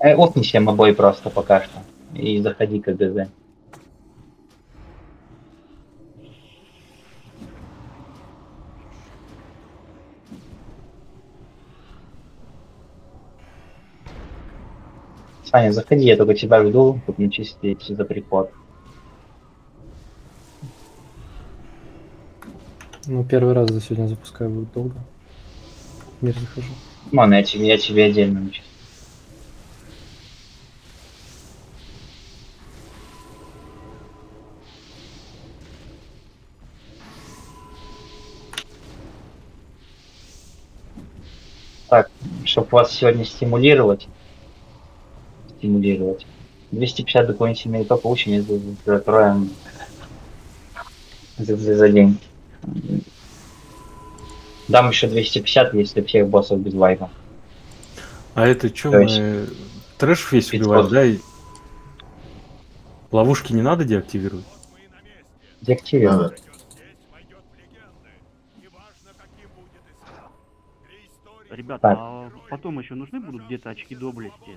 Опни себе обои просто пока что. И заходи к ГЗ. Саня, заходи, я только тебя жду, тут не чистить за приход. Ну, первый раз за сегодня запускаю, будет долго. В мир захожу. Мон, я тебе отдельно начислю. Так, чтобы вас сегодня стимулировать. 250 дополнительные то получения закроем за день. Дам еще 250, если всех боссов без вайпа. А это что, То есть мы трэш весь 500. убивать, да? И ловушки не надо деактивировать? Деактивируем. Надо. Ребята, Так. а потом еще нужны будут где-то очки доблести?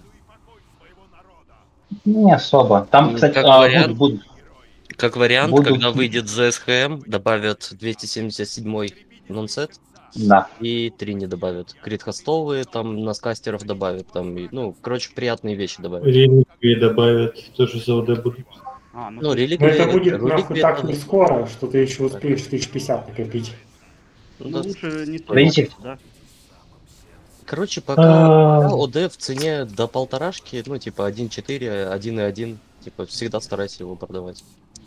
Не особо. Там, Ну, кстати, как вариант. будут. Как вариант, Будут. когда выйдет ЗСХМ, добавят 277-й нонсет Да. и 3 не добавят. Крит-хостовые, там наскастеров добавят, там, ну, короче, приятные вещи добавят. Реликвии добавят, тоже за ОД будут. Ну, Но реликвии, это будет нахуй реликвии так это- не скоро, что ты еще успеешь 1050 накопить. ну, Ну, да. лучше не Видите? стоит, да? Короче, пока ОД в цене до полторашки, ну, типа 1.4, 1.1, типа, всегда старайся его продавать.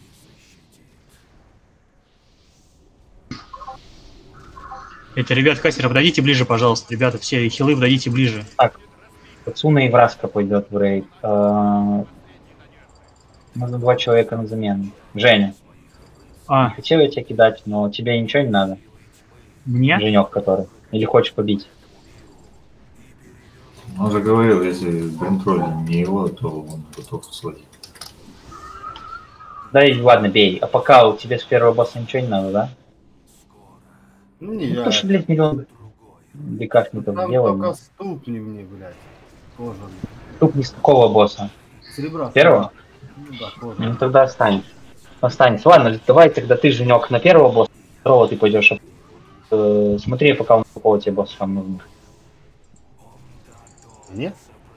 Это, ребят, кастера, подойдите ближе, пожалуйста. Ребята, все хилы, подойдите ближе. Цуна и Враска пойдет в рейд. Нужно 2 человека на замену. Женя, хотел я тебя кидать, но тебе ничего не надо. Мне? Женек который. Или хочешь побить? Он же говорил, если Бринтроль не его, то он готов сводить. Да и ладно, бей. А пока у тебя с первого босса ничего не надо, да? Ну, не Ну, я. то, что, блядь, миллион бекашников Там сделали. только ступни мне, блядь. Тоже. Тут не с какого босса? Серебра. Первого? Ну да, тоже. Ну тогда останется. Ладно, давай тогда ты, Женек, на первого босса, второго ты пойдешь. Смотри, пока он какого тебе босса там нужно. Нет?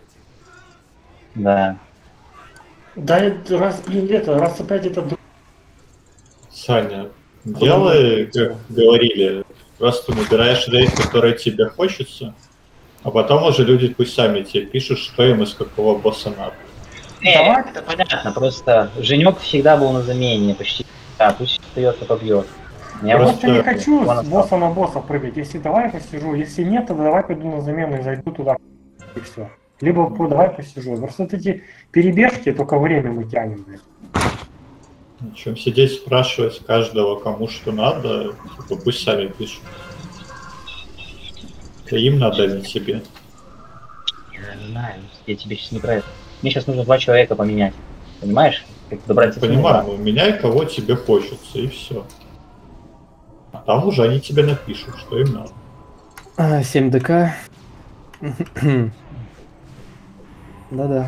Да. Да, раз опять это... Саня, делай, как говорили, просто набираешь рейд, который тебе хочется, а потом уже люди пусть сами тебе пишут, что им из какого босса надо. Давай. Это понятно, просто Женек всегда был на замене, почти. Да, пусть остается побьет. Я просто не Просто хочу он с босса на босса прыгать. Если давай посижу, если нет, то давай пойду на замену и зайду туда и все. Либо давай посижу. Просто вот эти перебежки, только время мы тянем, блядь. Чем сидеть спрашивать каждого, кому что надо, типа, пусть сами пишут. Это им надо, а не себе. Я не знаю, я тебе сейчас не про это. Мне сейчас нужно 2 человека поменять. Понимаешь? Как добраться Понимаю, ну, меняй кого тебе хочется, и все. А там уже они тебе напишут, что им надо. 7 ДК. Да-да.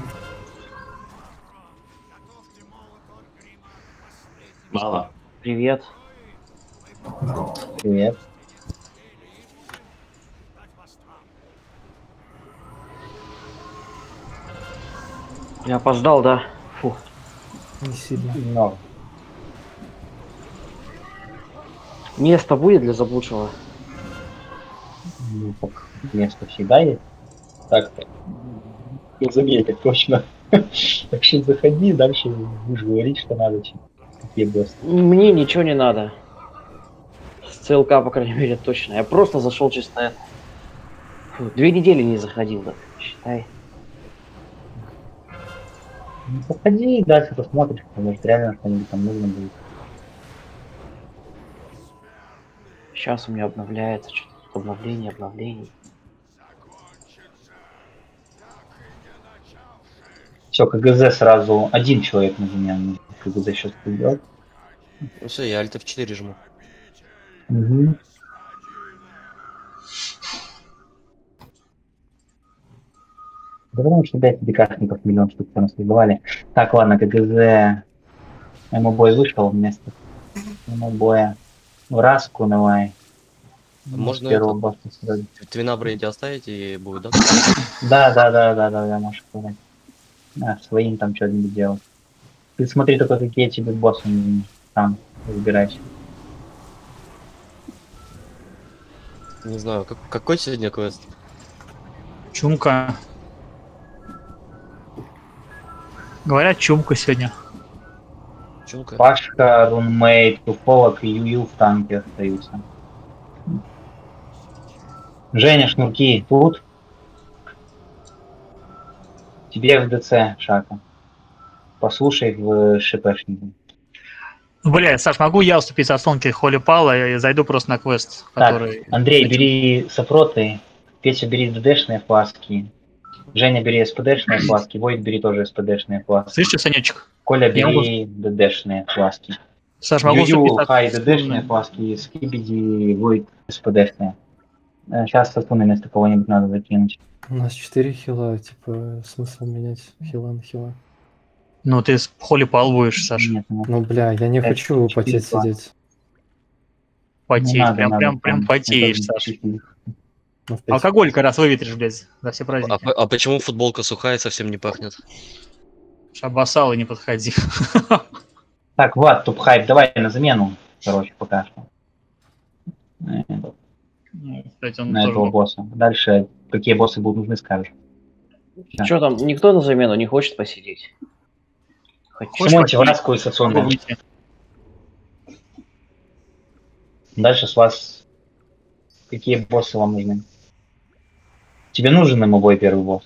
Мало. Привет. Привет. Я опоздал, да? Фу. Не сильно. Много. Место будет для заблудшего? Ну, место всегда есть. Так-то. Не заметить точно. Так что заходи, дальше будешь говорить, что надо. Какие боссы. Мне ничего не надо. С ЦЛК, по крайней мере, точно. Я просто зашел чисто это. Фу, 2 недели не заходил, да. Считай. Ну, заходи и дальше посмотришь, может реально что-нибудь там нужно будет. Сейчас у меня обновляется что-то. Обновлений. Все, КГЗ сразу 1 человек на замену. КГЗ сейчас придет. Ну все, я Alt F4 жму. Угу. Да потому что 5 декашников миллион штук там сливали. Так, ладно, КГЗ. МО-бой вышел вместо МО-боя. В Раску давай. Можно Первого это, босса сразу. Твина Брейди оставить и будет, да? Да, можешь сказать. А, своим там что-нибудь делать. Ты смотри только, какие тебе боссы нужны. Там выбирайся. Не знаю, какой сегодня квест? Чумка. Говорят, чумка сегодня. Чумка? Пашка, Рунмейт, Туполок и Юю в танке остаются. Женя, шнурки тут. Тебе в ДЦ, Шака. Послушай в ШПшнике. Бля, Саш, могу я уступить ослонке Холи Пала и зайду просто на квест, который... Так, Андрей, бери сопроты. Петя, бери ДДшные фласки. Женя, бери СПДшные фласки. Войт, бери тоже СПДшные фласки. Слышите, Санечек? Коля, бери ДДшные фласки. Саш, могу Юю, уступить Хай, ДДшные фласки. Скибиди, Войт, СПДшные. Сейчас со стуны вместо кого-нибудь надо закинуть. У нас 4 хила, типа, смысл менять хила на хила. Ну, ты с Холи Пал будешь, Саш. Нет, Ну, бля, я не хочу потеть сидеть. Потеть, Не надо, прям потеешь, это Саш. Ну, в 5. Алкоголь как раз выветришь, блядь, за все праздники. А почему футболка сухая и совсем не пахнет? Шабасал и не подходи. Так, Влад, топ-хайп, давай на замену, короче, пока что. Кстати, он На тоже этого босса. Дальше, какие боссы будут нужны, скажешь. Что там, никто на замену не хочет посидеть? Шмоньте в Раску и Сацуна. Дальше с вас какие боссы вам нужны? Тебе нужен МО-бой первый босс?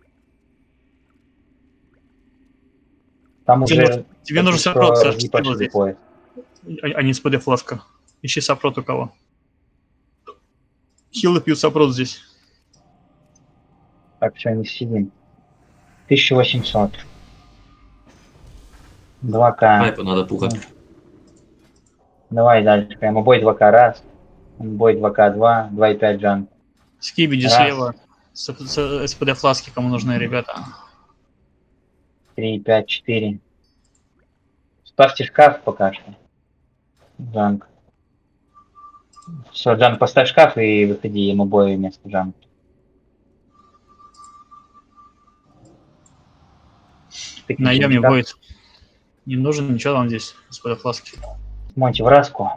Там уже... Тебе нужен сопрот, Саш, не пошли здесь. поезд. А не СПД фласка. Ищи сопрот у кого. Хилы пьют сопрот здесь. Так, все, не сидим. 1800. 2К. Хайпа надо пухать. Давай дальше. МО-бой 2К раз. МО-бой 2К 2. 2,5 джан. Скибиди Раз. слева. СПД фласки кому нужны, ребята. 3, 5, 4. Ставьте шкаф пока что. Джанк. Все, Джанк, поставь шкаф и выходи МО-бой вместо Джанк. Наеми будет. Не нужен ничего вам здесь, СПД фласки. Монти в Раску.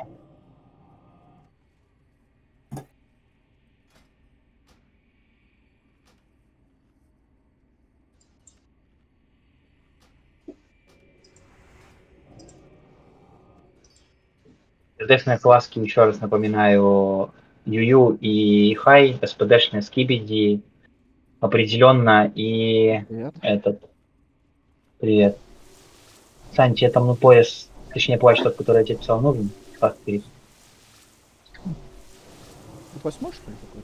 СДшные фласки, еще раз напоминаю, Юю и Хай, СПДшные Скибиди, определенно, и этот. Привет. Сань, тебе там на пояс, точнее плащ тот, который я тебе писал, нужен? Как ты? Посмотришь, что ли, какой-то?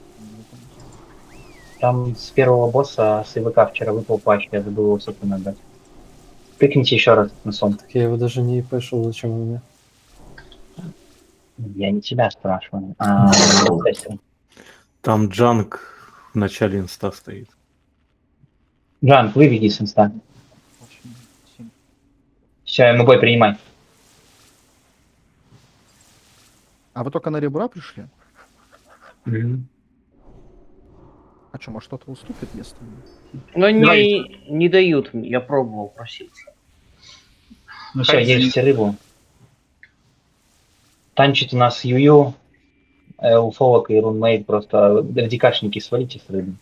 Там с первого босса с ИВК вчера выпал плащ, я забыл его собственно отдать. Тыкните еще раз на сон. Так я его даже не пошел, зачем он мне? Я не тебя спрашиваю. Там Джанк в начале инста стоит. Джанк, выведи с инста. Все, МБ принимай. А вы только на ребра пришли? Mm-hmm. А что, может кто-то уступит место? Ну не дают мне, я пробовал проситься. Ну все, ешьте рыбу. Танчит у нас Юю, Уфолок и Рунмейт, просто РДКшники свалите с рыбы.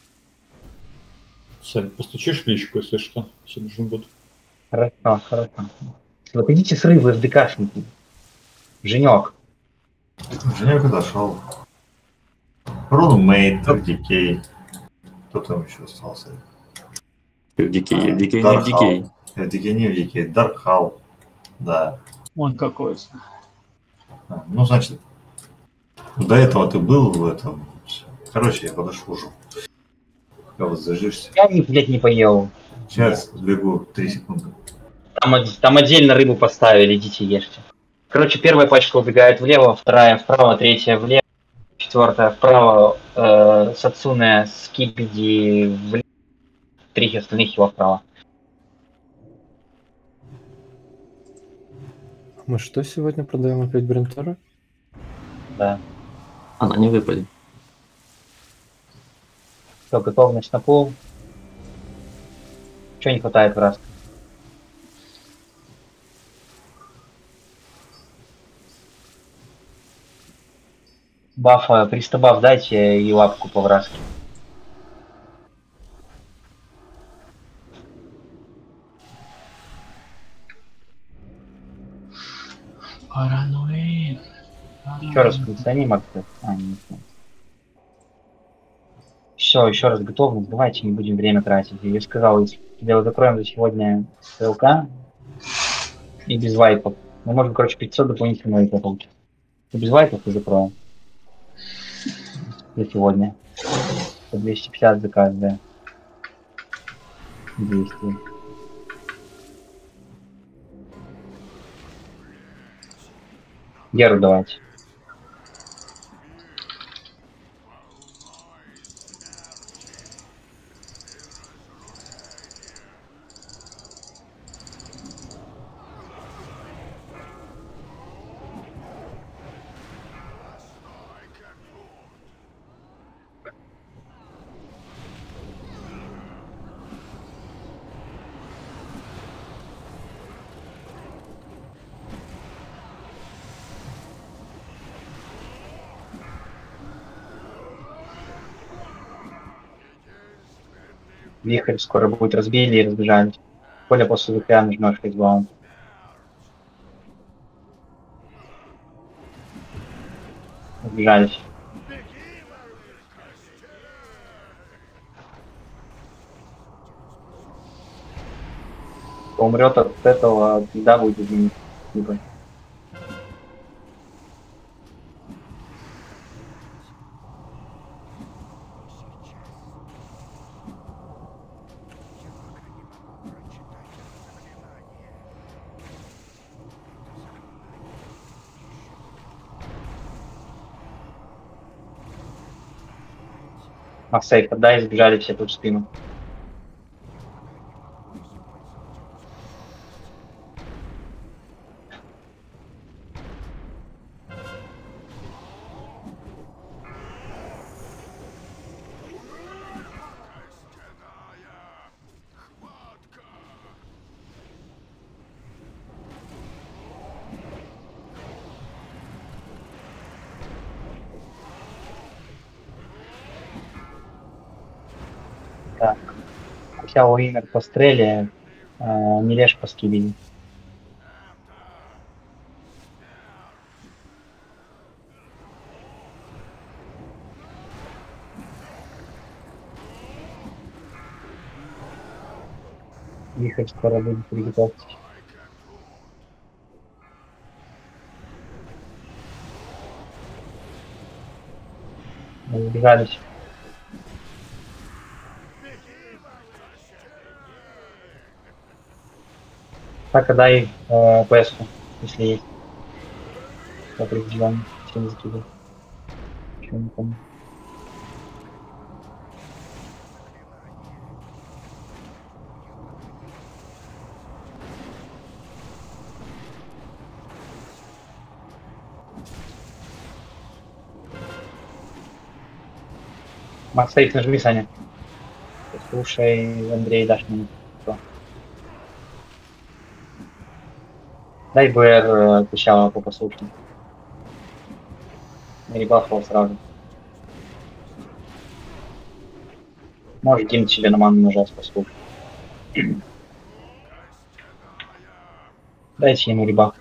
Сань, постучишь в личку, если что, если нужен будет. Хорошо. Вот идите с рыбы, РДКшники. Женек. Женек дошел. Рунмейт, FDK. Кто там еще остался? FDK не FDK. FDK не FDK, Даркхал. Да. Он какой-то. Ну, значит, до этого ты был в этом. Короче, я подошел уже. Когда вот зажишься. Я, блядь, не поел. Сейчас сбегу 3 секунды. Там отдельно рыбу поставили, идите ешьте. Короче, первая пачка убегает влево, вторая вправо, третья влево, четвертая вправо, Сацуне, Скибиди влево, 3 остальных его вправо. Мы что сегодня продаем опять Брентора? Да. Она не выпадет. Все, готовность на пол. Чего не хватает в раз? Бафа, пристабаф дайте и лапку по вразке. Паранойя. Еще раз кондиционер, Макс. Нет. Все, еще раз готовность. Давайте не будем время тратить. Я сказал, если закроем за сегодня СЛК и без вайпов. Мы можем, короче, 500 дополнительных вайпов получить. И без вайпов и закроем. За сегодня. По 250 за каждое. 200. Геру давайте. Вихрь скоро будет, разбили и разбежались. Коля после вихря нажмешь фейсбаун. Разбежались. Кто умрет от этого, всегда будет изменить. Либо. Сейф, отдай, сбежали все тут в спину. Так. Хотя Уинер по стреле, не лежь по скибине. Вихрь скоро будет, приготовьтесь. Разбежались. Так, отдай ПС-ку, если есть. Определенно, всем закидывай. Чего не помню. Максейф нажми, Саня. Слушай, Андрей, дашь мне. Дай БР Кучава по послушнику. Ребафал сразу. Может кинуть себе на ману нажать послушать. Дайте ему ребаф.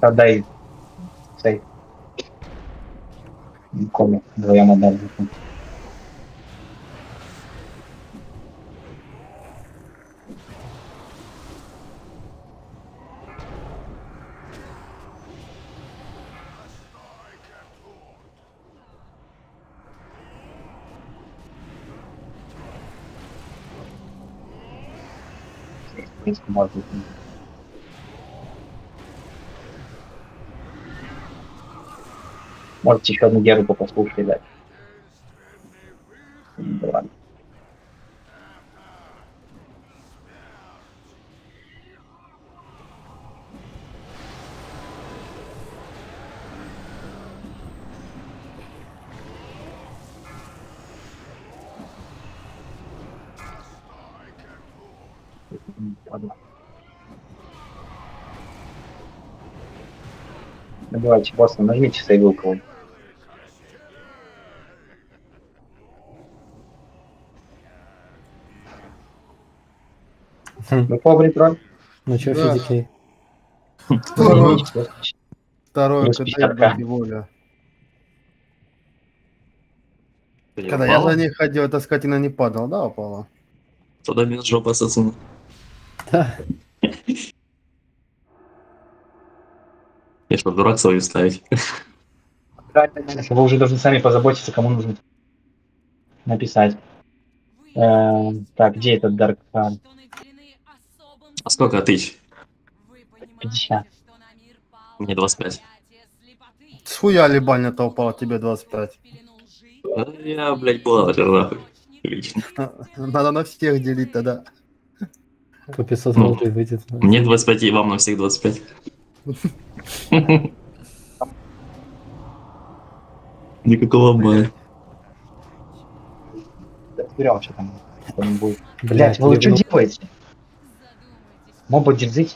Просто отдай сейф. Никому вдвоем отдали. Можете еще одну геру послушать дать. Ладно. Ладно. Давайте, босс, нажмите сейвил кого. Ну, побрить роль. Ну чё, Да. Фидикей? Второй Плюс КД 50к. воля. Когда я за ней ходил, эта скотина не падала, да, упала? Тогда минус жопа ассасина. Да. Я что, дурак свою ставить? Вы уже должны сами позаботиться, кому нужно написать. Так, где этот Dark Fan? А сколько тысяч? 50. Мне 25. Схуяли баня-то упала, тебе 25. Да я, блядь, блогер, нахуй. Лично. Надо на всех делить тогда. По 500 Ну, голды выйдет. Мне 25 и вам на всех 25. Никакого бая. Разберем, что там будет. Блядь, Блять, вы что ливнул. делаете? Моба держите.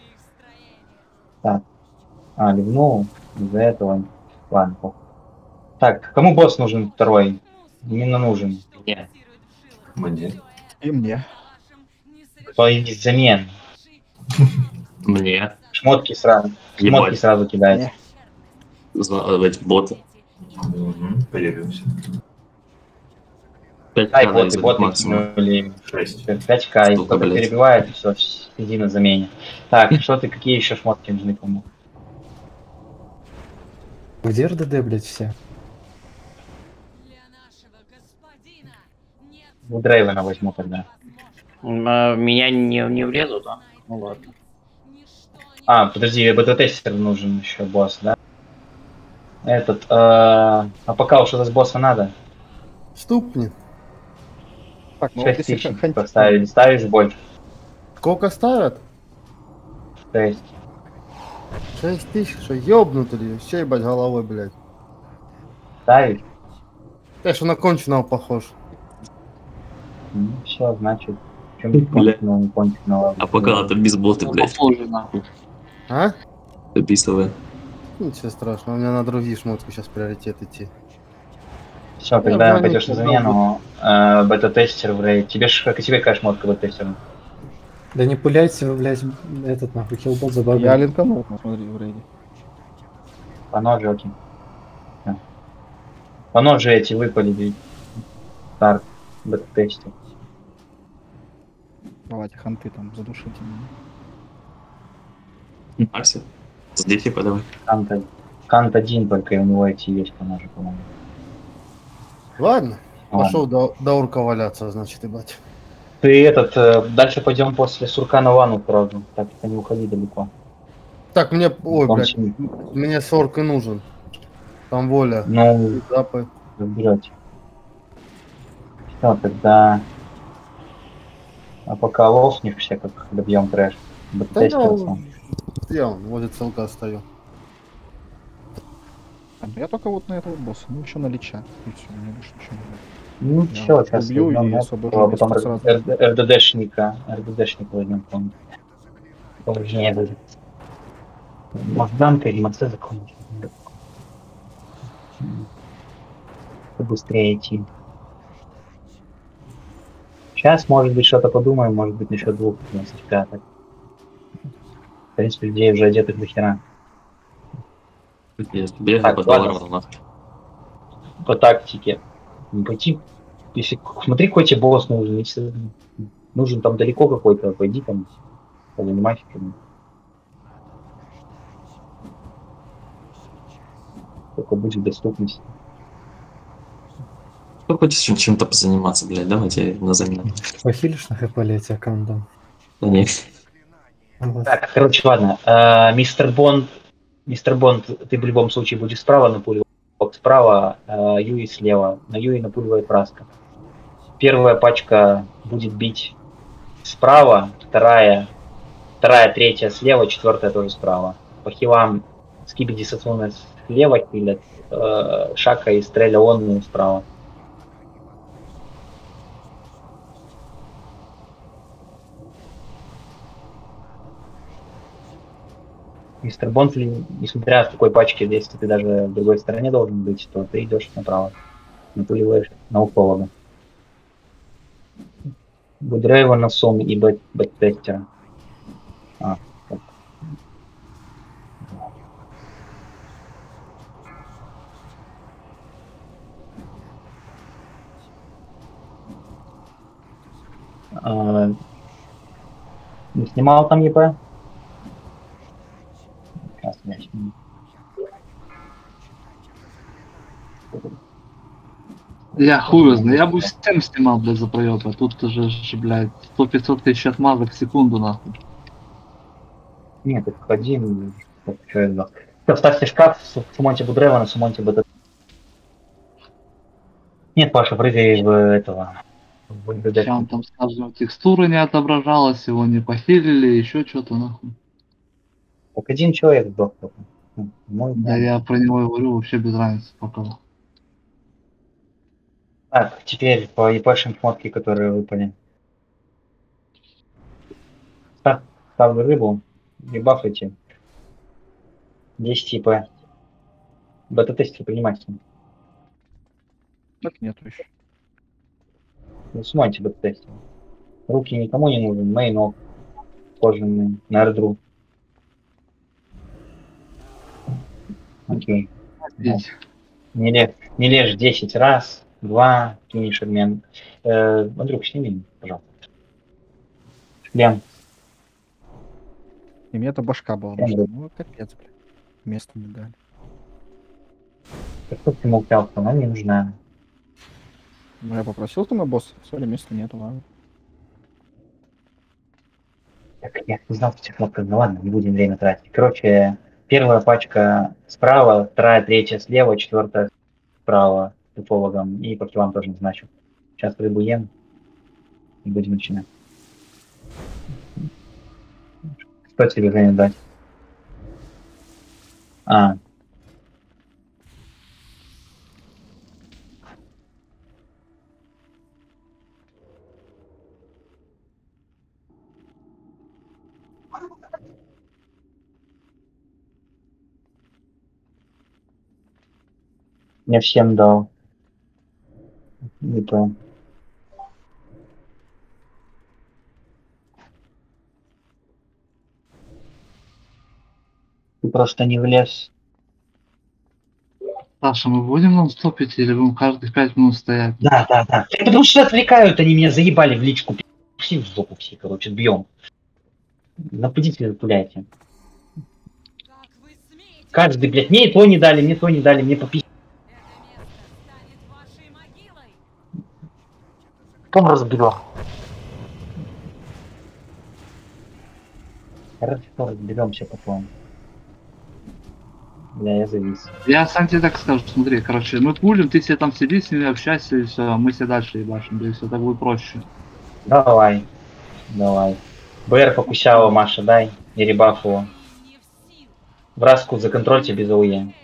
Так. Ливнул. Из-за этого. Ладно, похуй. Так, кому босс нужен второй? Именно нужен. Мне. Мне. И мне. Кто из замен? Мне. Шмотки сразу. Шмотки Ебать. сразу кидайте. Эти боты. Появился. 5 Ай, к боты, боты максимум. кинули. 6. 5к, и Штука, кто-то блядь. перебивает, и все, иди на замене. Так, что ты, какие еще шмотки нужны кому? Где РДД, блядь, все? У Дрейвена возьму тогда. Меня не влезут, да? Ну ладно. Подожди, БТ-тестер нужен еще, босс, да? Этот, а пока что-то с босса надо? Ступни. Так, 6 тысяч поставили, ставишь больше? Сколько ставят? 6. 6 тысяч, что ёбнут ли? Все ебать головой, блядь. Ставишь? Я что на конченого похож. Все, значит, чем не конченого, не конченого. А пока это без боты, блядь. А? Описывая. Ничего страшного, у меня на другие шмотки сейчас приоритет идти. Все, когда пойдешь на замену, бета-тестер в рейд. Тебе какая шмотка бета-тестера? Да не пуляйте вы, блядь, этот нахуй, хилбот забагал. Я линканул, посмотри, в рейде. По ножи, окей. Да. По ножи эти выпали. Старт, бета-тестер. Давайте ханты там задушите меня. Акси. Здесь типа давай. Кант один только, и у него эти есть по ножи, по-моему. Ладно, Ладно. пошел до урка валяться, значит, ебать. Ты этот, дальше пойдем после Суркана Вану сразу. Так, это не уходи далеко. Так, мне, ой, Он блядь, сильный. мне сорок и нужен. Там воля. Ну, Запы. разберете. Все, тогда... А пока лоснишься, как добьем трэш. Да я вон, возле целка стою. Я только вот на этого босса, ну еще на Лича. И все, мне больше ничего не надо. Ну, Я все, сейчас убью и возьмем, освобожу а место потом сразу. РДДшника возьмем, помню. Уже будет. Махданка или Маце закончить. Быстрее идти. Сейчас, может быть, что-то подумаем, может быть, насчет 2 15 пяток. В принципе, людей уже одетых до хера. Бегай Так, по ладно. долларам, нахуй. По тактике. Не пойти. Если смотри, какой тебе босс нужен. Если нужен там далеко какой-то, пойди там, позанимайся чем-нибудь. Только будь в доступности. Кто хочет чем-то позаниматься, блядь, давайте на замену. Похилишь на хп эти аккаунтом? Да нет. Так, короче, ладно. Мистер Бонд, ты в любом случае будешь справа напуливать, справа, Юи слева. На Юи напуливает Праска. Первая пачка будет бить справа, вторая, третья слева, четвертая тоже справа. По хилам Скибиди Сацуна слева хилят, Шака и Стреля он справа. Мистер Бонд, несмотря с такой пачки, если ты даже в другой стороне должен быть, то ты идешь направо, напуливаешь на уфолога. Будрейва на Сом и Бэттестера. Не снимал там ЕП? Сейчас я сниму. Я хуй знаю, я бы всем снимал, блядь, за проеб, а тут уже, блядь, 100-500 тысяч отмазок в секунду, нахуй. Нет, ты входи, что я делал. Все, вставьте шкаф, сумоньте Будрейва на сумоньте БТ. Нет, Паша, прыгай в этого. Сейчас там, скажем, текстура не отображалась, его не похилили, еще что-то, нахуй. Так один человек сдох только. Да я про него говорю вообще без разницы пока. Так, теперь по епшим шмотке, которые выпали. Ставлю рыбу, и бафайте. 10 ЕП. Бета-тестер принимайте. Так нету еще. Ну, смойте бета-тестер. Руки никому не нужен, мейнок кожаный, на эрдру. Окей. Не лежь 10 раз, 2, кинешь обмен. Андрюх, сними, пожалуйста. Шлем. И мне это башка была. Ну, капец, блядь. Место не дали. Как ты молчал, что она не нужна. Ну, я попросил там на босса, соли места нету, ладно. Так, я не знал, что технопка, ну ладно, не будем время тратить. Короче, первая пачка справа, вторая, третья слева, четвертая справа с уфологом, и по килам тоже назначу. Сейчас рыбу ем и будем начинать. Что тебе время дать? Я всем дал. Не то. Ты просто не влез. Саша, мы будем нам стопить или будем каждых 5 минут стоять? Да. Потому что отвлекают, они меня заебали в личку. Все в жопу все, короче, бьем. Нападите, пуляйте. Каждый, блядь, мне и то не дали, мне то не дали, мне попить. Потом разберем. Хорошо, разберемся потом. Бля, я завис. Я сам тебе так скажу, смотри, короче, мы пулим, ты себе там сиди с ними, общайся, и все, мы себе дальше ебашим, да и все, так будет проще. Давай. БР покусяла, Маша, дай. И ребаф его. Вразку законтрольте без АУЕ.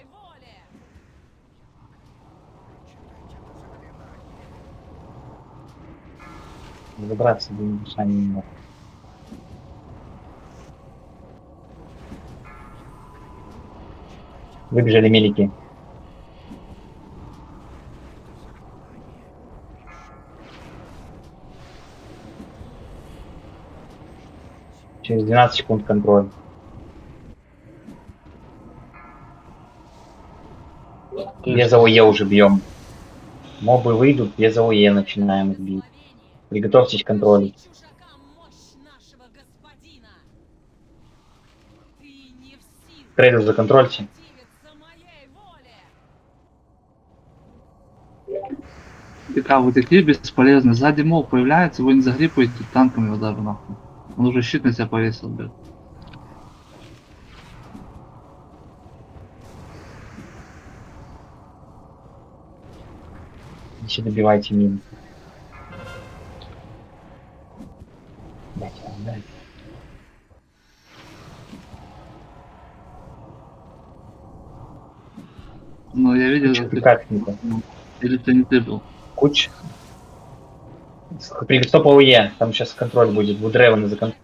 Забраться сами не могут. Выбежали мелики. Через 12 секунд контроль. Без АОЕ уже бьем. Мобы выйдут, без АОЕ начинаем их бить. Приготовьтесь к контролю. Трейдер законтрольте. ДК, вы такие бесполезные. Сзади моб появляется, вы не загрипаете танком его даже нахуй. Он уже щит на себя повесил, блядь. Еще добивайте мин. Ну, я видел, что ты как не или ты не ты был. Куч. Стоп АОЕ, там сейчас контроль будет. Вудревен за контроль.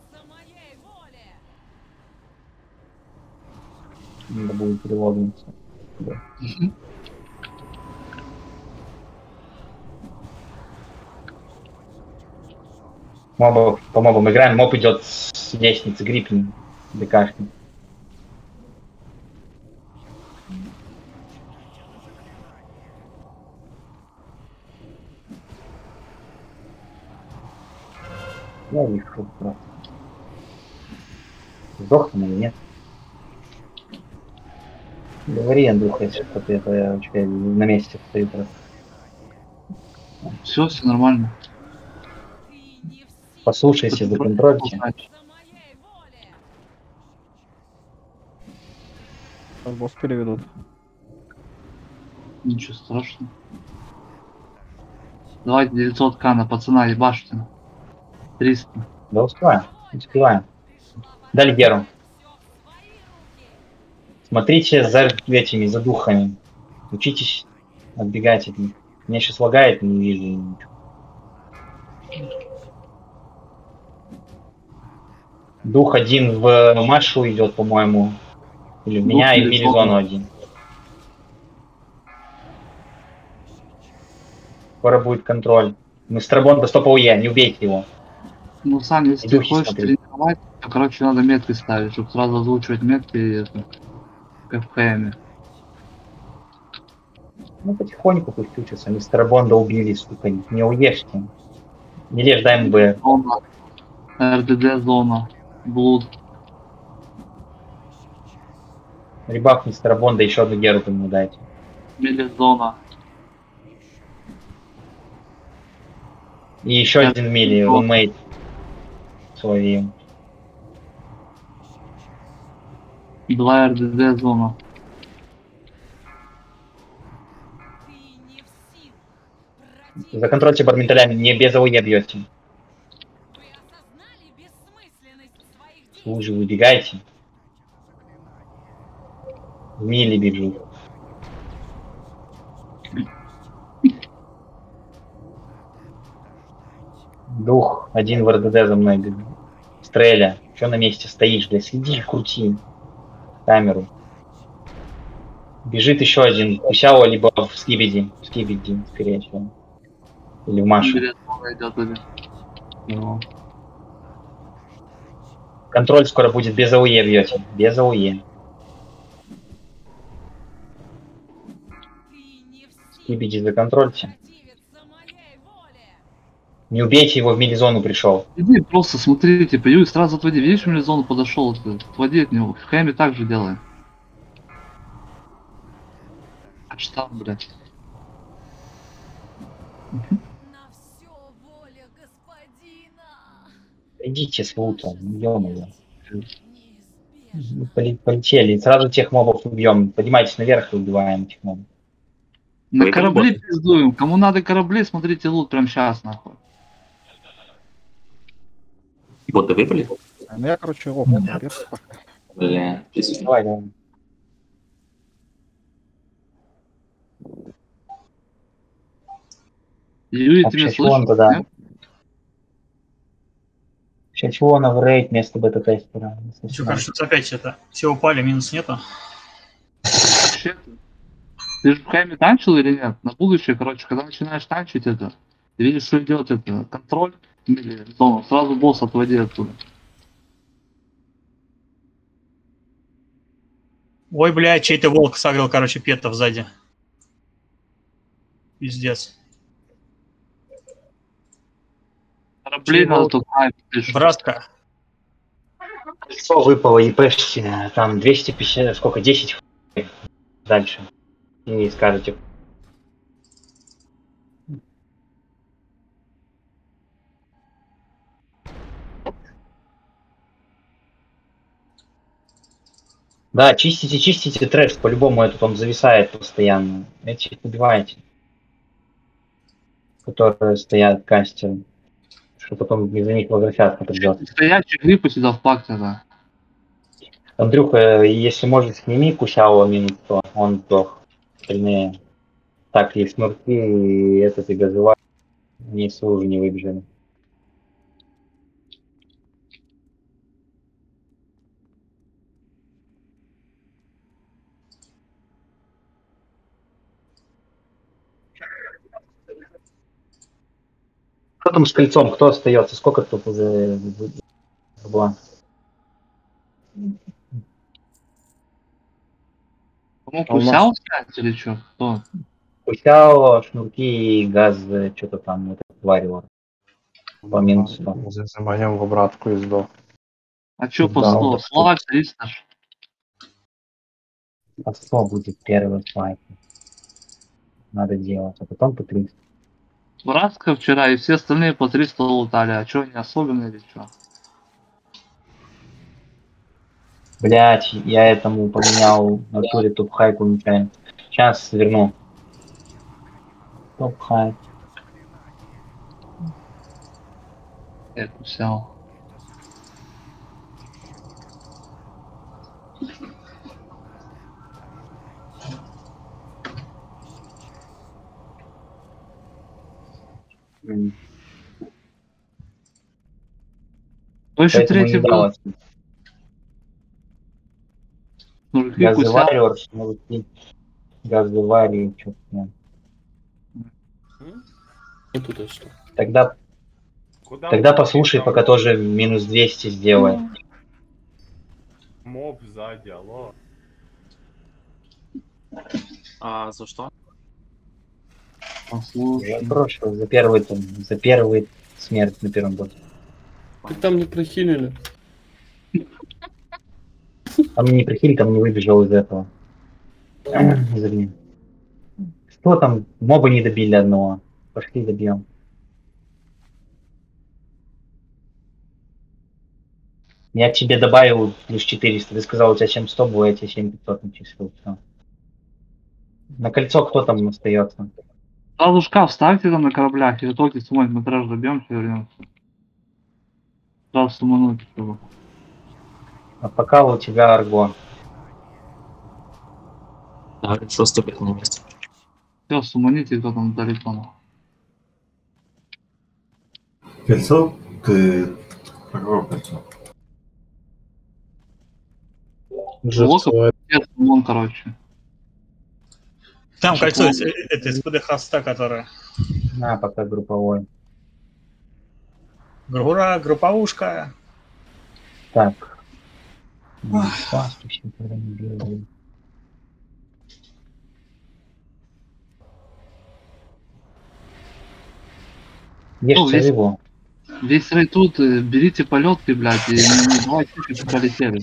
Надо будет перелогнуться. Да. Мобов, по мобам играем. Моб идет с лестницы, гриппин, ДКшник. Я вижу просто. Сдохну или нет? Говори, Андрюха, если что-то я на месте стою просто. Все нормально. Послушайся, законтрольте. Босс переведут. Ничего страшного. Давайте 900к на пацана ебашьте. 300. Да успеваем. Успеваем. Дали Геру. Смотрите за этими, за духами. Учитесь отбегать от них. Меня сейчас лагает, не вижу ничего. Дух один в Машу идет, по-моему. Или в меня, и в милизону один. Скоро будет контроль. Мы с Трабон до стопа УЕ, не убейте его. Ну, Саня, если ты хочешь тренировать, то, короче, надо метки ставить, чтобы сразу озвучивать метки, как в ХМе. Ну, потихоньку пусть учатся. Мистера Бонда убили, сука, не уешьте. Не лежь, дай МБ. Зона. РДД зона. Блуд. Ребах мистера Бонда, еще одну геру ему дайте. Мили-зона. И еще один мили, румейт. Свой. 2 РДД зона. Законтрольте бадминтолями, не без АОЕ бьете. Служи, выбегайте. В мили бежу. Дух, один в РДД за мной бежит. Стреля, что на месте стоишь, блядь, следи, крути камеру. Бежит еще один, Кусяо, либо в Скибиди, скорее всего. Или в Машу. Контроль скоро будет, без АОЕ бьете, без АОЕ. Скибиди законтрольте. Не убейте его, в мили-зону пришел. Иди просто смотрите, пою и сразу отводи. Видишь, в мили-зону подошел, отводи от него. В ХМе так же делаем. А что, блядь? Идите с лутом, ё-моё. Полетели, сразу тех мобов убьем. Поднимайтесь наверх и убиваем этих мобов. На корабли пиздуем. Кому надо корабли, смотрите лут прям сейчас, нахуй. Боты выпали? Ну я, короче, опыт перс. Бля, давай. Юрий, ты меня слышишь? Да. Чачуона в рейд вместо бета-тестера. Все, кажется, опять это. Все упали, минус нету. Ты же в ХМе танчил или нет? На будущее, короче, когда начинаешь танчить это, ты видишь, что делать это, контроль или зону, сразу босс отводи оттуда. Ой, блядь, чей-то волк сагрил, короче, петов сзади. Пиздец. Корабли надо тут Братка. Кольцо выпало, ЕПшки, там 250, сколько, 10 дальше. И не скажете. Да, чистите трэш, по-любому этот он зависает постоянно. Этих убиваете. Которые стоят кастером. Что потом из-за них возвращаться придется. Стоячие гриппы сюда в пак тогда. Андрюха, если можешь, сними Кусяо минус 100, он сдох. Остальные. Так, есть мертвы, и этот и газовар. Они уже не выбежали. Кто там с кольцом? Кто остается? Сколько тут уже было? Кому Кусяо снять или что? Кто? Кусяо, шнурки и газ, что-то там, вот это варило. По минусу. Заманем в обратку и сдох. А чё по 100? Слова 300. По 100 будет первый файт. Надо делать, а потом по 300. Братска вчера и все остальные по 300 лутали. А чё, не особенно или чё? Блять, я этому поменял в натуре топ-хайку нечаянно. Сейчас верну. Топ-хайк. Я Кусяо. Кто еще Поэтому третий не был? дал. Кусяо. Газоварий, что-то нет. Нету то что. Тогда послушай, пока тоже минус 200 сделай. Моб сзади, алло. А за что? Послушай. Прошлый, за первый смерть на первом боссе. Ты там не прохилили. Там не прихили, там не выбежал из этого. Из огня. Что там? Моба не добили одного. Пошли добьем. Я тебе добавил плюс 400. Ты сказал, у тебя 7100 было, я тебе 7500 начислил. Все. На кольцо кто там остается? Сразу шкаф ставьте там на кораблях, и в итоге суммать мы трэш добьемся и вернемся. Сразу суммануть, чтобы. А пока у тебя арго. Да, решил ступить на место. Все, сумманите, кто там далеко. Кольцо? Ты... Какое кольцо? Нет, суммон, короче. Там кольцо, это из ПД-хоста, которое. На, пока групповой. Ура, групповушка. Так. Еще когда не белый. Ешьте рыбу. Весь рейд тут, берите полетки, блядь, и не давайте, чтобы полетели.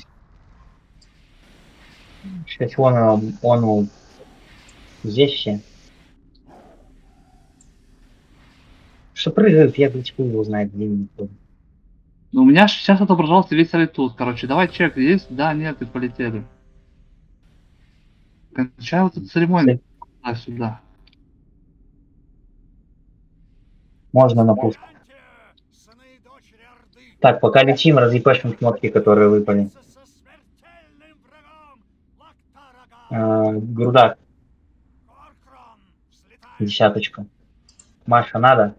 Сейчас он здесь все. Что прыгают, я, блядь, хуй его знает, где они. Ну, у меня сейчас отображался весь рейд тут, короче. Давай чек, есть? Да, нет, и полетели. Кончай вот эту церемонию. Сюда. Можно на пуск. Так, пока летим, разъебашим шмотки, которые выпали. Грудак. Десяточка. Маша, надо?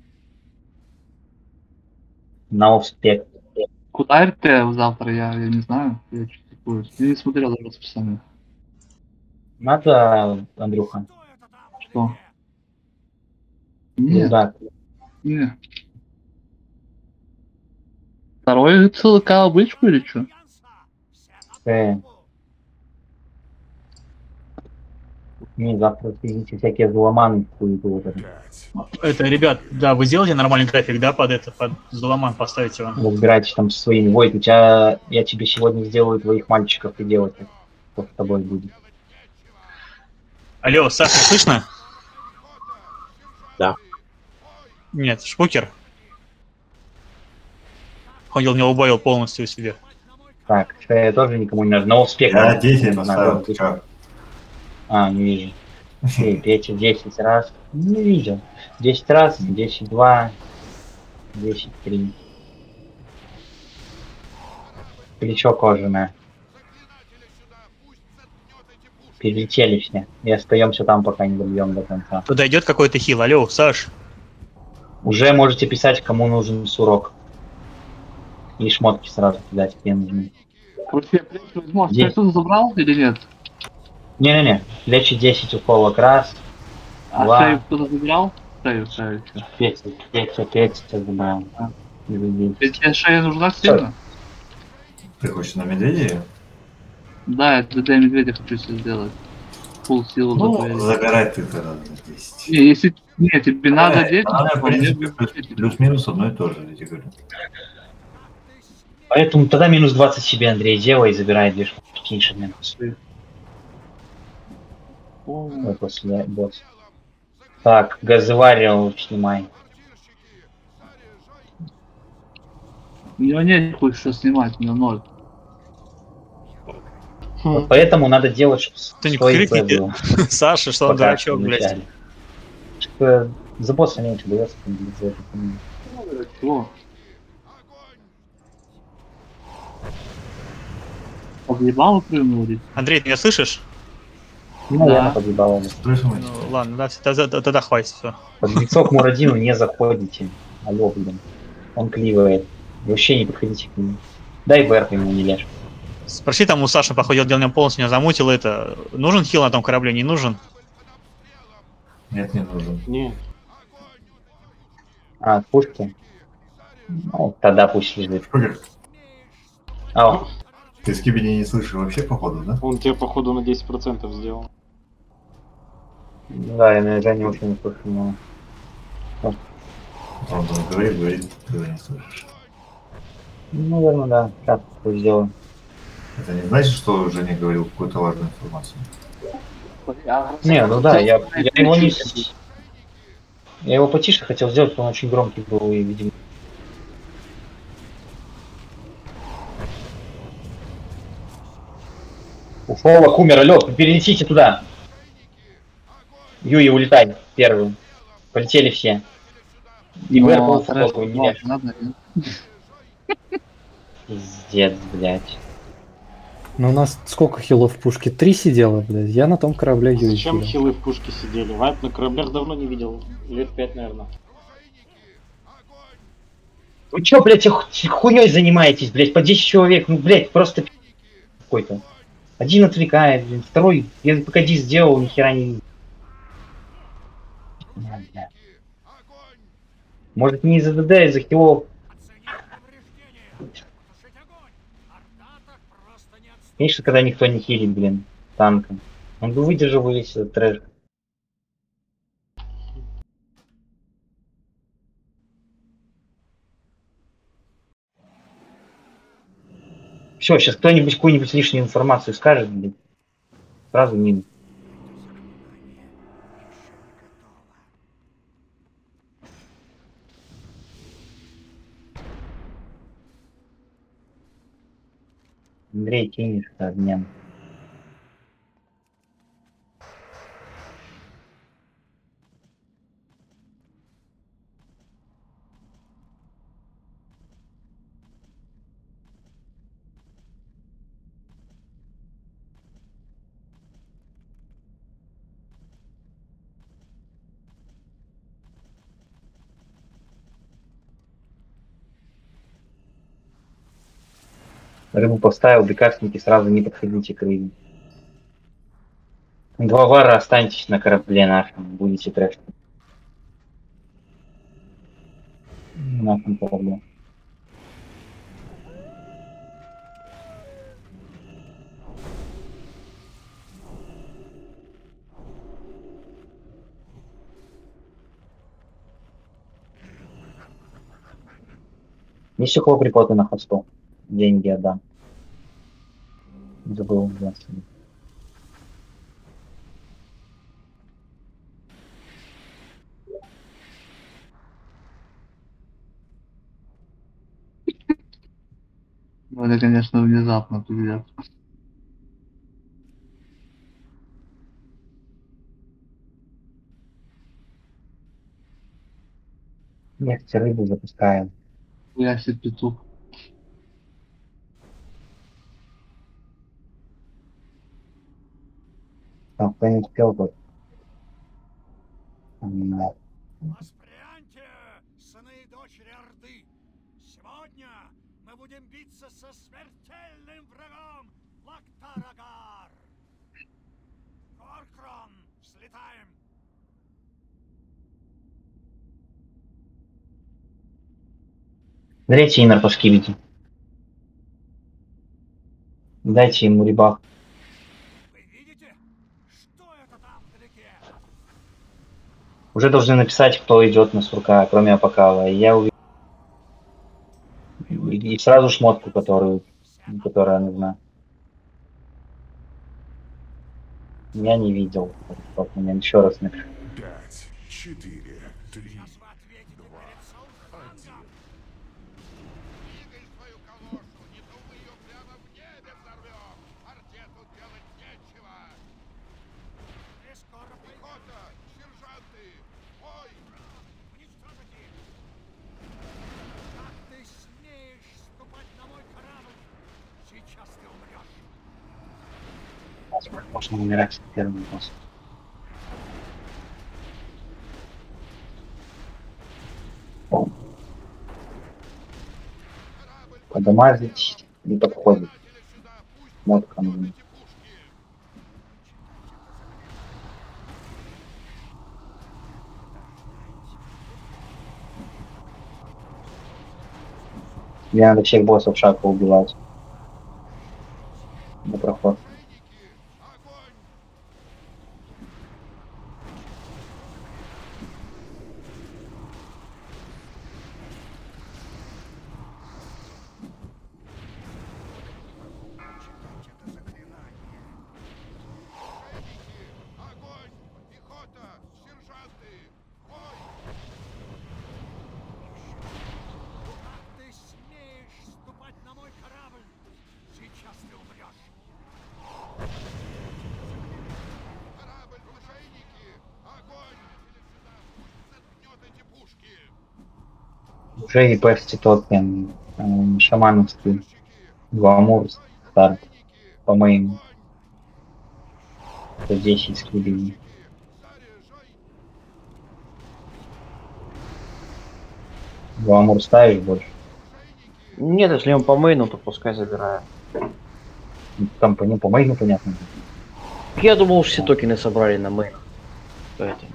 На успех. Куда РТ завтра? Я не знаю. Я что-то такое. Я не смотрел даже расписание. Надо, Андрюха? Что? Нет. Грудак. Нет. Второй ЦЛК обычку или что? Не, завтра видите всякие взломаны хуй вот это. Это, ребят, да, вы сделали нормальный график, да, под это, под Золоман поставите вам? Разбирайтесь там со своими. Войт, я тебе сегодня сделаю твоих мальчиков и девочек. Кто с тобой будет. Алло, Саша, слышно? Да. Нет, Шпукер. Ходил, не убавил полностью себе. Так, я тоже никому не надо. Но успех. Я 10 поставил, ты чё? Не вижу. Петя 10 раз. Не видел. 10 раз, 10-2, 10-3. Плечо кожаное. Перелетели все. И остаемся там, пока не добьем до конца. Туда идет какой-то хил. Алло, Саш. Уже можете писать, кому нужен сурок. И шмотки сразу кидать, где нужны. Короче, я плечи возьму, а ты что-то забрал или нет? Не-не-не. Плечи 10 уколок раз. А 2. шею кто-то забрал? Шею. Петя забрал. Тебе шея нужна сильно? Ты хочешь на медведя? Да, я для медведя хочу все сделать. Фулл силу забирай ты тогда на 10. Не, если... Нет, тебе надо 10, в принципе, плюс-минус одно и то же, я тебе говорю. Поэтому тогда минус 20 себе, Андрей, делай и забирай две шмотки иншами. После босса. Так, газоварил снимай. У него нет что снимать, у него 0. Вот поэтому надо делать, чтобы кто-нибудь крикните. Саша, что он дурачок, блядь. За босса меньше дается. Подъебало прыгнули. Андрей, ты меня слышишь? Ну, да. Я подъебал. Ну, ладно, да, тогда хватит, все. Под лицо к Мурадину не заходите. Алло, блин. Он кливает. Вообще не подходите к нему. Дай БР ему, не лежь. Спроси там у Саши, походил, делаем полностью, меня замутил это. Нужен хил на том корабле, не нужен? Нет, не нужен. Нет. Пушки? Ну, тогда пусть лежит. Ты Скибиди не слышишь вообще, походу, да? Он тебе, походу, на 10% сделал. Да, я, наверное, не очень не слышу, но... Он говорит, ты его не слышишь. Ну, наверное, да. Сейчас сделаю. Это не значит, что Женя говорил какую-то важную информацию? Не, ну да, я его не... Я его потише хотел сделать, он очень громкий был и, видимо... Уфолок умер, алло, перенесите туда. Юи, улетай первым. Полетели все. И ВР по уфолоку не ляжь. Пиздец, блядь. Ну у нас сколько хилов в пушке? 3 сидело, блядь. Я на том корабле Юи. Зачем хилы в пушке сидели? Вайп на кораблях давно не видел. Лет 5, наверное. Вы чё, блядь, хуйней занимаетесь, блядь, по 10 человек? Ну, блядь, просто какой-то. Один отвлекает, блин, второй, я ПКД сделал, нихера не видел. Может, не из-за ДД, а из-за хилов. Конечно, когда никто не хилит, блин, танком. Он бы выдержал весь этот трэш. Все, сейчас кто-нибудь какую-нибудь лишнюю информацию скажет, блин. Сразу минус. Андрей, кинешь-то обмен. Рыбу поставил, бекасники, сразу не подходите к рыбе. 2 вара останьтесь на корабле нашем, будете трэш. На нашем корабле. Есть у кого припоты на хосту? Деньги отдам. Забыл взять. Ну, это, конечно, внезапно, пиздец. Нефть рыбу запускаем. Я себе петух. Там кто не успел тут. Воспряньте, сыны и дочери Орды! Сегодня мы будем биться со смертельным врагом Лактарагар! Горкрон, взлетаем! Дайте инер по скибиди. Дайте ему ребах. Уже должны написать, кто идет на сурка, кроме Апокала. И я увидел. И сразу шмотку, которая нужна. Я не видел в тот момент. Еще раз напишу. 5, 4, 3, 2, 1. Можно умирать в первый босс. Подамажить не подходит. Мотка нужна. Мне надо всех боссов шага убивать. На проход. Уже и пести токен шамановский гламур старт по моим 10 скибиний. Гламур ставишь больше? Нет, если он по мейну, то пускай забирает. Там по мейну понятно. Я думал, все токены собрали на мейн. Поэтому.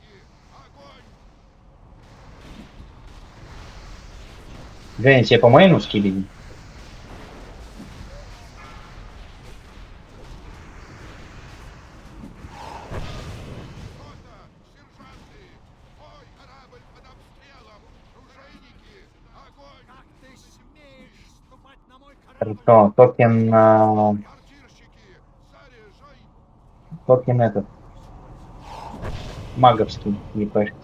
Женя, тебе по мейну скибиди? Хорошо, токен этот маговский епешки.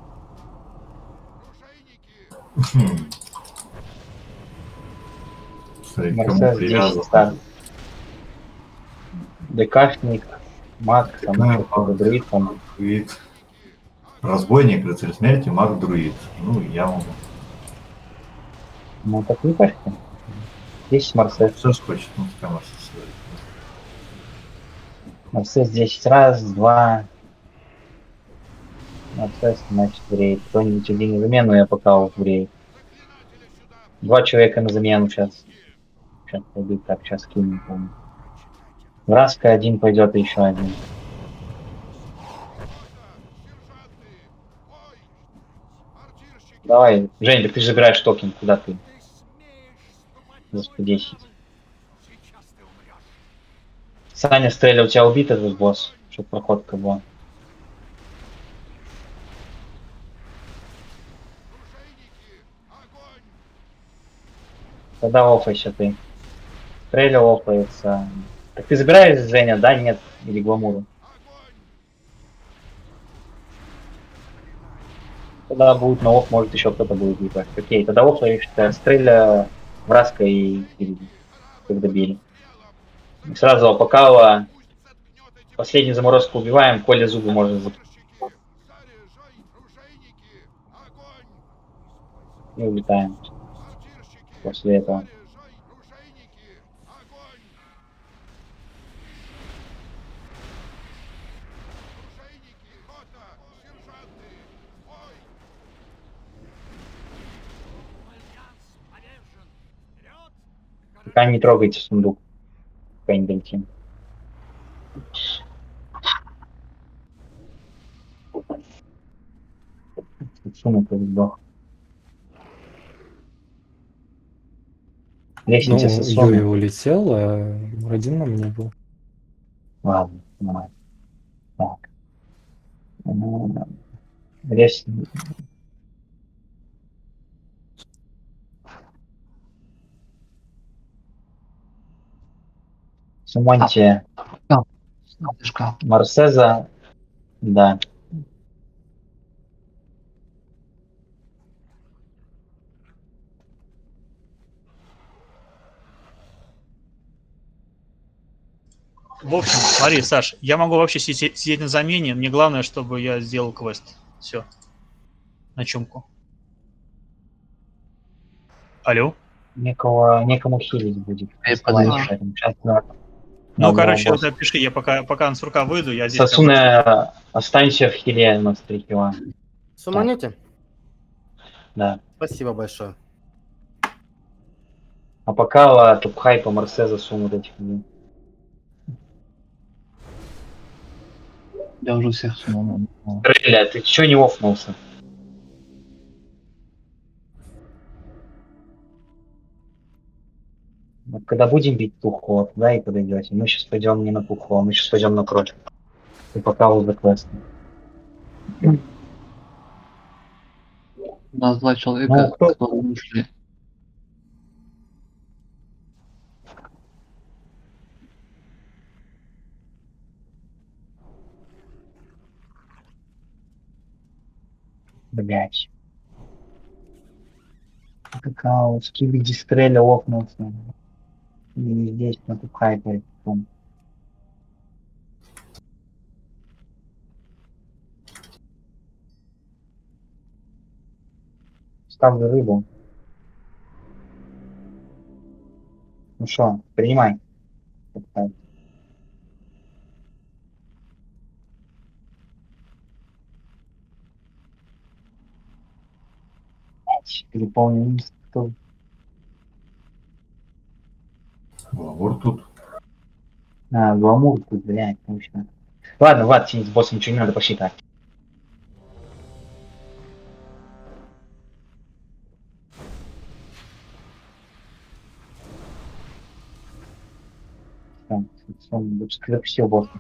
Марсес 10 старт. ДКшник, маг, там что-то друид, там. Разбойник, рыцарь смерти, маг, друид. Ну, я могу. Ну, так не пашки. 10 Марсес. Все хочет, ну, пускай Марсес. Марсес 10 раз, 2. Марсес, значит, в рейд. Кто-нибудь один на замену, я пока в рейд. 2 человека на замену сейчас. Сейчас пойдут, так, сейчас кину, помню. Вразка один пойдет, и еще один. Давай, Жень, так ты же забираешь токен, куда ты? За 110. Саня, стрелял, у тебя убит этот босс, чтобы проходка была. Тогда офайся ты. Стреля офается. Так ты забираешь Женя, да, нет? Или Гламуру? Тогда будет на оф, может еще кто-то будет ебать. Окей, тогда офаешь, Стреля, Враска и впереди. Когда били. И сразу Апокала. Последнюю заморозку убиваем, Коля зубы можно закрыть. И улетаем. После этого. Пока не трогайте сундук. Пока не долетим. Сумма сдох. Лестница Ну, с Сумой. Юрий улетел, а один на мне был. Ладно, нормально. Так. Лестница. Сумонте. Марсеза. Да. В общем, смотри, Саш, я могу вообще сидеть на замене. Мне главное, чтобы я сделал квест. Все. На чумку. Алло? Некому хилить будет. Ну, короче, вот напиши, я пока на сурка выйду, я здесь... Сосуна, останься в хиле на 3 кило. Суманете? Да. Спасибо большое. А пока топ-хайпа Марсеза сумму этих людей. Я уже всех сунул. Стреля, ты чё не офнулся? Вот когда будем бить тухло, да, и подойдете. Мы сейчас пойдем не на тухло, мы сейчас пойдем на кровь. И пока вот за квестом. У нас 2 человека, Ну, кто ушли. Блять. Какао, скибиди стреля офнулся. И здесь на тухайпе. Ставлю рыбу. Ну что, принимай. Переполнен. Гламур тут. А, гламур тут, блядь, точно. Ладно, с боссом ничего не надо, пошли так. Запустил босса.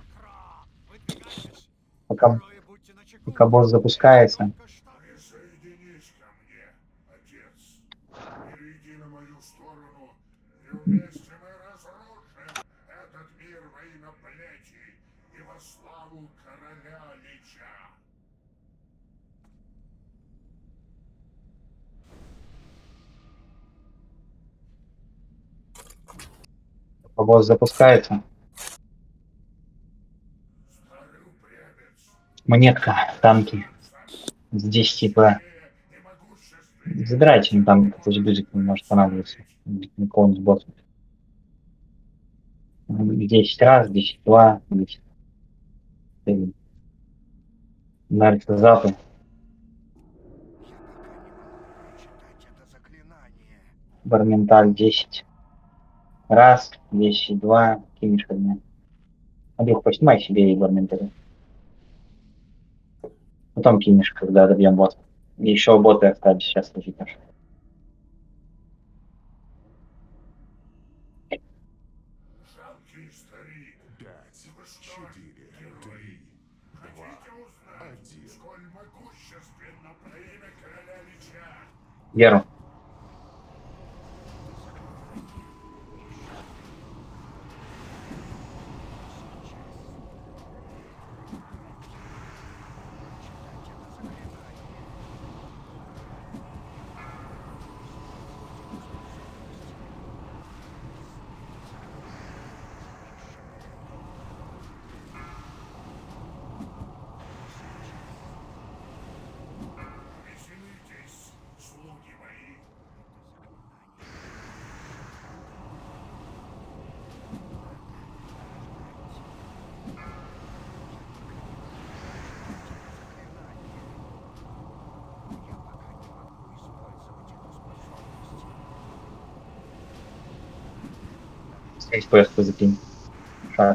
Пока босс запускается. Босс запускается. Монетка, танки. Здесь типа... Забирайте, ну там какой-то бюджет может понадобиться. Какого-нибудь босса. 10 раз, 10, 2, 10. Нравится запад. Барменталь 10. Раз, 10, 2, кинешь ко мне. Андрюх, поснимай себе и барменталь. Потом кинешь, когда добьем босса. И еще боты остались сейчас лежит наш. Сколь могущественно племя короля Лича. Веру. СПС-ку закинь. Шаг.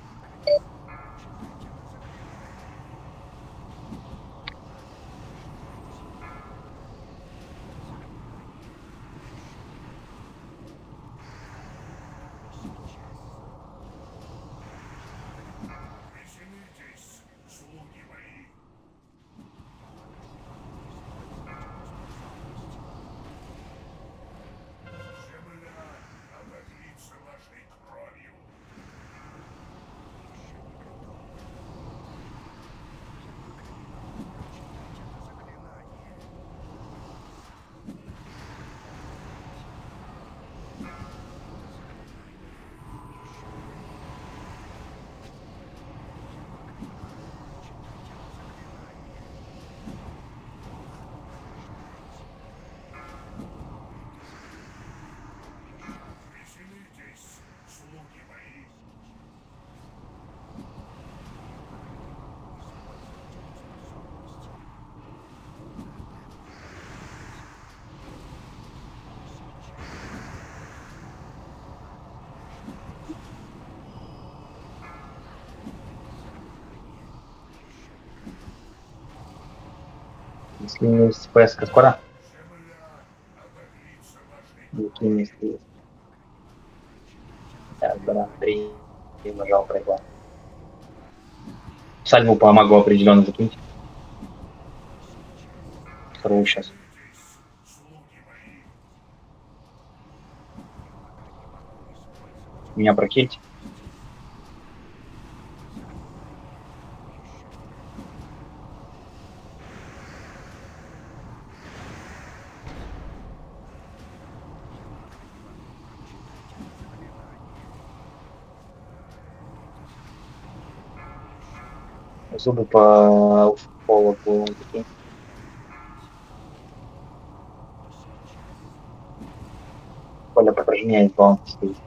Если не есть СПС-ка скоро? Если так, да, 3 и нажал пройдла. Сальву по магу определенно закиньте. Вторую сейчас. Меня прокильте. Зубы по пологу. Поле подражняет баланс стоит.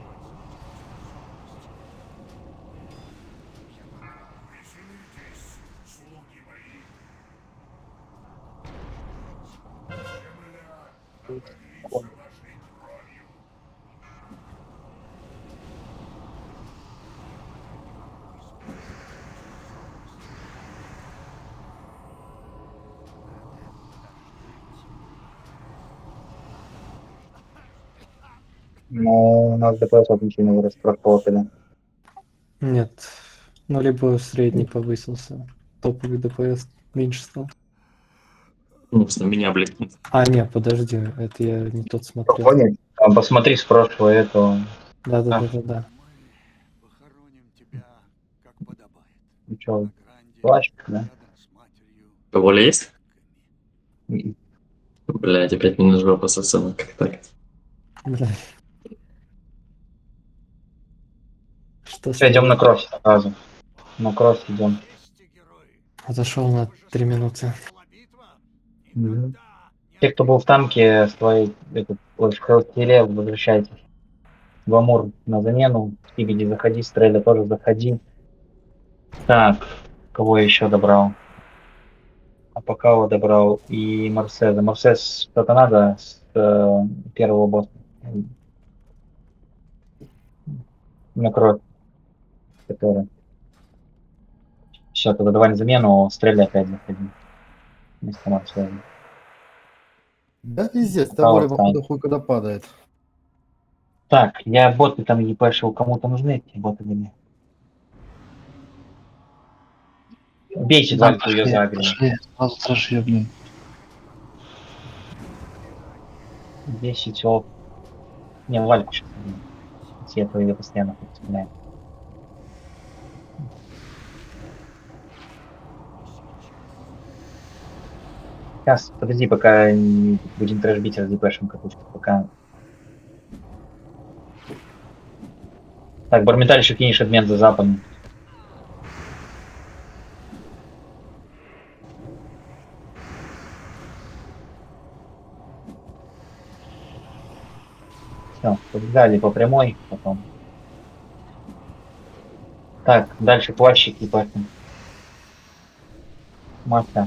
Ну, у нас ДПС ничего не вырос, проколотили. Нет. Ну, либо средний повысился. Топовый ДПС меньше стал. Ну, на меня, блядь. А, нет, подожди, это я не тот смотрел. Понял? А посмотри с прошлого этого. Да. Ну чё, плащ, да? Воля есть? Блядь, опять минус жопа сосана, как так? Бля. Что Все, идем на кросс сразу. На кросс идем. Отошел на 3 минуты. Те, кто был в танке, с твоей, в хелстиле, возвращайтесь. В Амур на замену. Спигиди заходи, Стреля тоже заходи. Так, кого я еще добрал? Апакава добрал и Марседа. Марсес что-то надо с первого босса. На кровь. Который. Все, тогда давай на замену, Стреля опять заходи. Вместо Марседа. Да пиздец, того походу хуй куда падает. Так, я боты там епешил, кому-то нужны эти боты или нет? Бейте Вальку, ее загрели. Сразу трэш ебнем. 10 оп. Не, Вальку сейчас. Я этого ее постоянно подцепляю. Сейчас, подожди, пока будем трэш бить раздепешим какую-то, пока. Так, Барметаль еще кинешь обмен за западом. Все, побежали по прямой, потом. Так, дальше плащик и пахнем. Маска.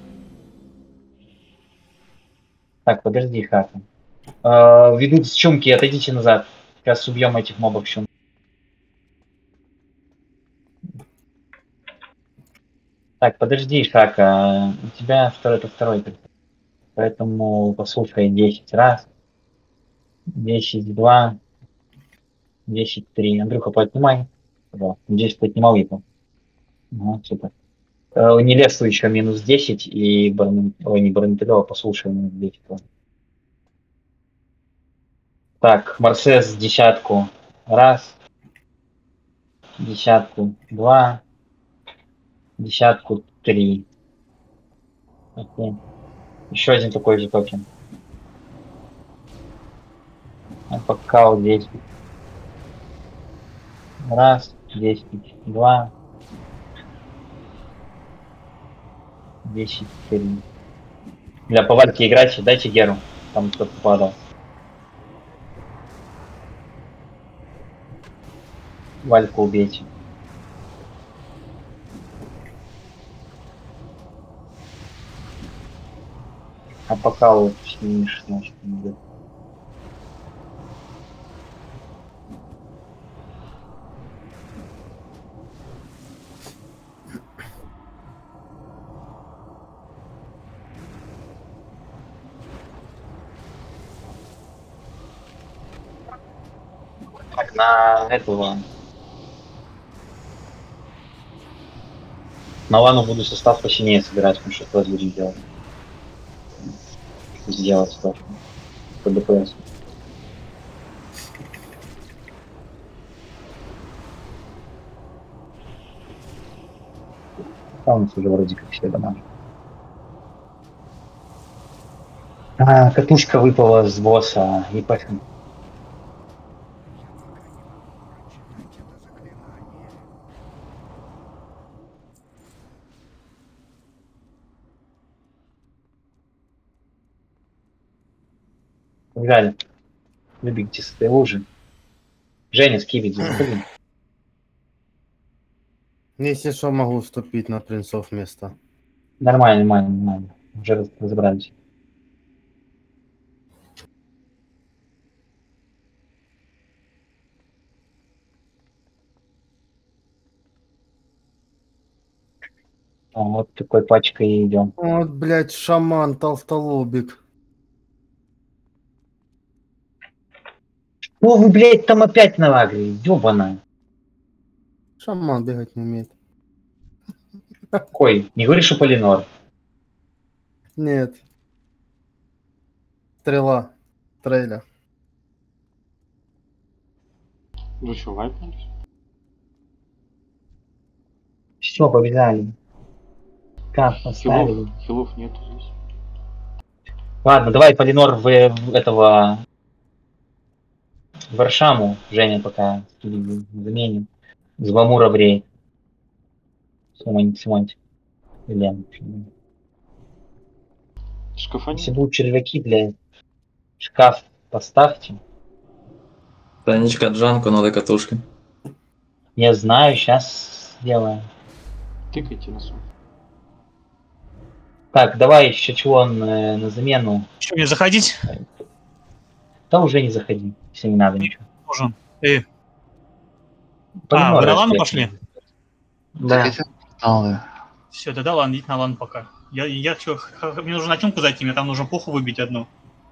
Так, подожди, Хака. Ведут с чумки, отойдите назад. Сейчас убьем этих мобов чум. Так, подожди, Шака, у тебя это второй, поэтому послушай 10 раз. 10, 2, 10, 3. Андрюха, поднимай. Пожалуйста. 10 поднимал его. Ага, супер. Не лесу еще минус 10 и не Барнетелева, послушай минус 10. Так, Марсес десятку. Раз. Десятку. 2. Десятку. 3. Окей. Еще один такой же токен. Покал 10. Раз, 10, 2, 10, 3. Для повальки играть, дайте Геру. Там кто-то падал. Вальку убейте. А пока вот снимешь, значит, идет. Так, на этого. На лану буду состав посильнее собирать, потому что это будем делать. Сделать сложно. По ДПС. А у нас уже вроде как все дома. Катушка выпала с босса, и пофиг. Погнали. Любите с этой лужи. Женя, скибиди, заходи. Если что, могу вступить на принцов место. Нормально, нормально, нормально. Уже разобрались. Вот такой пачкой и идем. Вот, блядь, шаман, толстолобик. О, вы, блядь, там опять навагрили, ёбана. Шаман бегать не умеет. Какой? Не говоришь, что Полинор? Нет. Стрела. Трейлер. Вы что, вайпнулись? Все, побежали. Как поставили? Хилов нету здесь. Ладно, давай Полинор в этого Варшаму, Женя пока заменим. Зламура в рейд. Симонти. Лен. Шкафа Если будут червяки, блядь, шкаф поставьте. Танечка, Джанку надо катушки. Я знаю, сейчас сделаем. Тыкайте на сон. Так, давай еще чего на замену. Что, мне заходить? Да уже не заходи, если не надо ничего. Нужен. Полинор, вы на лану пошли? Да. Все, тогда ладно, идите на лан пока. Я что, мне нужно на темку зайти, мне там нужно пуху выбить одну.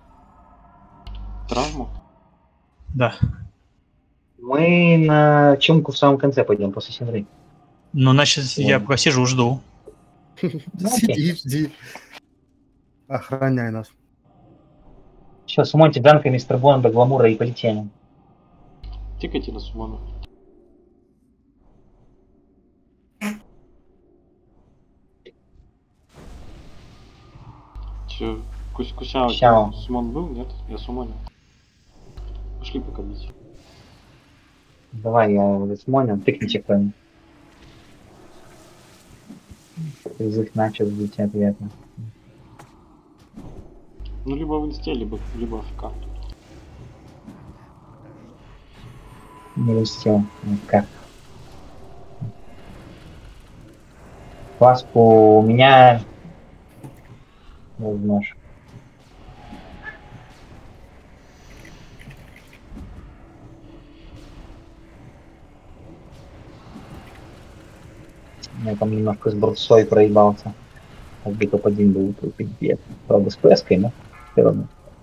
Травму? Да. Мы на чумку в самом конце пойдем, после Синры. Ну, значит, я пока сижу, жду. Сиди, жди. Охраняй нас. Все, сумоньте Данка, Мистер Бонда, Гламура и полетели. Тыкайте на суману. Че, Куся, у тебя сумон был? Нет? Я сумонил. Пошли пока бить. Давай, я сумонил, тыкните кто-нибудь. Язык начал быть ответно. Ну, либо в инсте, либо АФК. Не успел. Как? Паску у меня... Возможно. Я там немножко с борцой проебался. Как бы топ-1 был, то пиздец. Правда, с преской, но все равно.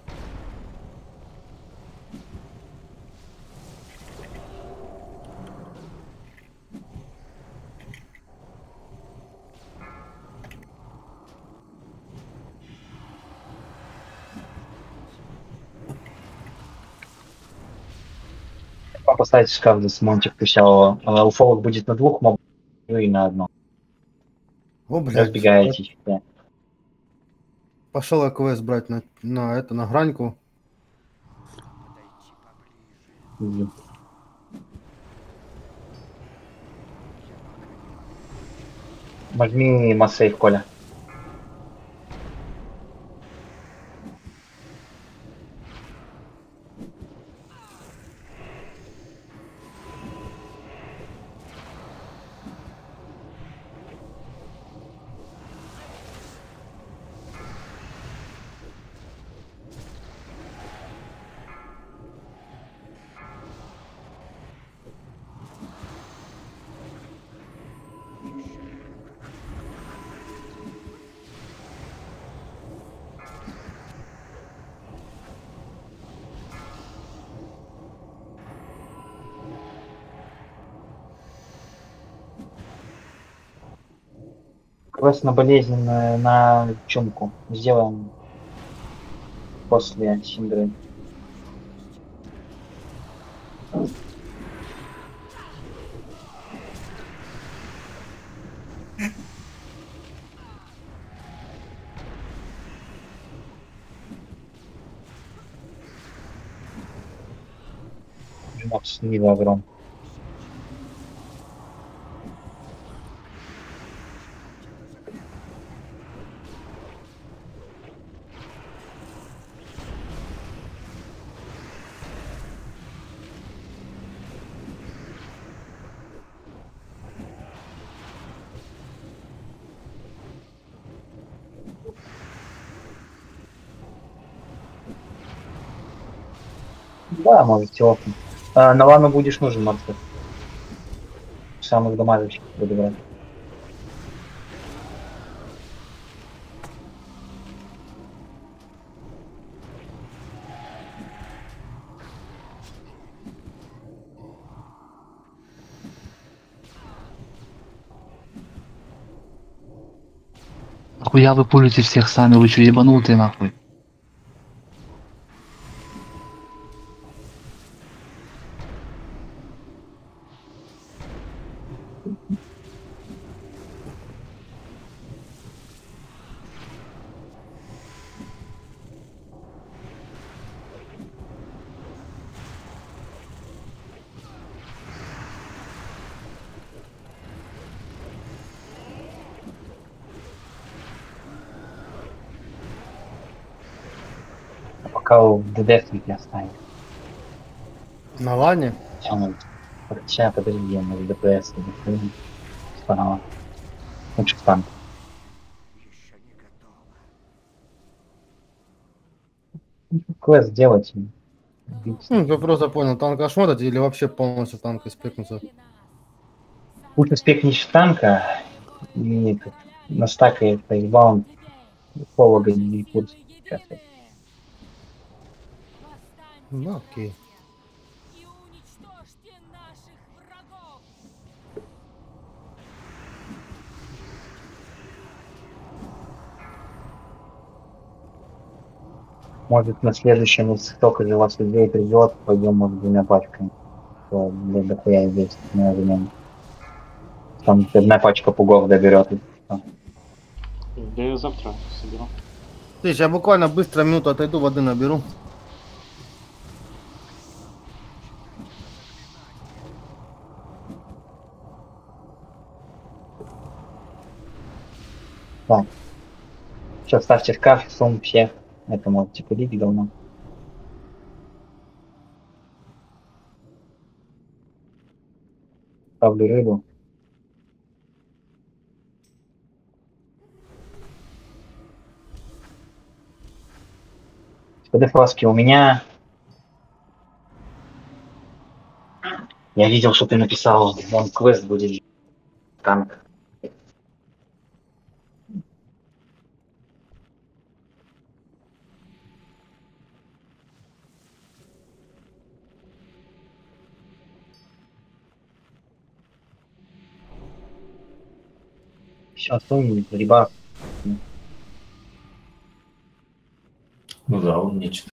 Поставить шкаф за Монтик Пусялова. Уфолог будет на 2 мобах и на 1. О, блядь. Разбегаетесь. Да. Пошел я квест брать на граньку. Возьми массейв, Коля. Квест на болезненную на чумку. Сделаем после Синдры. Макс, не огром. Да, можете опен. На ванну будешь нужен, Макс. Самых дамажащих буду брать. Нахуя вы пулите всех сами, вы что, ебанутые нахуй? Пока в ДД не останет. На лане? Сейчас, подожди, я на ДПС справа. Лучше стан. Квест делать. Я просто понял, танка шмотать или вообще полностью танка спекнуться? Лучше спекнешь танка и настакает фейсбаун полога и курс. Ну окей. Может на следующем, если только из вас людей придет, пойдем может 2 пачками. То для дохуя есть на время. Там 1 пачка пугов доберет. Да я завтра соберу. Ты, я буквально быстро минуту отойду, воды наберу. Так. Сейчас ставьте в кафе, сум всех. Это можете курить давно. Ставлю рыбу. СПД фласки у меня. Я видел, что ты написал, он квест будет танк. Все, сунь ребят. Ну да, он нечто.